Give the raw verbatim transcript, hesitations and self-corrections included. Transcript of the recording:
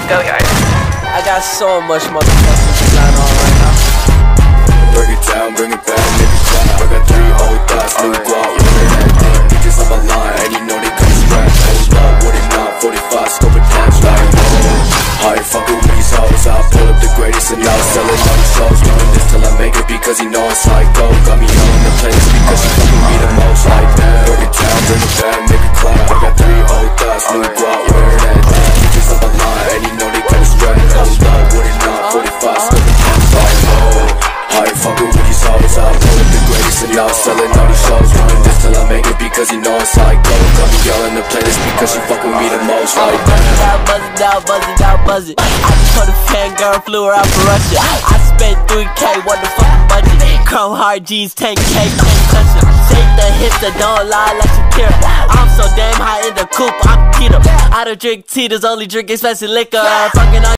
Go yard. I got so much motherfucking design on right now. Bring it down, bring it back, nigga clap. I got three old thoughts, new guap, wearing that thing. Bitches on my line, and you know they come scratch. Hold up, what it not, forty-five, scope attached, like, whoa. I ain't fucking with these hoes, I pull up the greatest and y'all selling all these shows. Doing this till I make it because he know it's like gold. Got me on the playlist because she fucking me the most, like that. Bring it down, bring it back, nigga clap. I got three old thoughts, new guap, wearing that thing. Bitches on my line, and you know they come scratch. Hold up, what it not, forty-five, scope attached, like, whoa. I ain't fucking with these hoes, I pull up the greatest and y'all selling all these shows. Doing this till I make it because he know it's like gold. Got me yelling the playlist because she fucking with me the most, like that. Buzz it out, buzz it out, buzz it out, buzz it. I just put a fan girl, flew her out for Russia. I spent three K, what the fucking budget? Chrome hard G's, ten K, can't touch it. Shake the hips that don't lie like Shankari. I'm so damn high in the coupe, I'm keto. I don't drink tea, only drink expensive liquor. Fucking on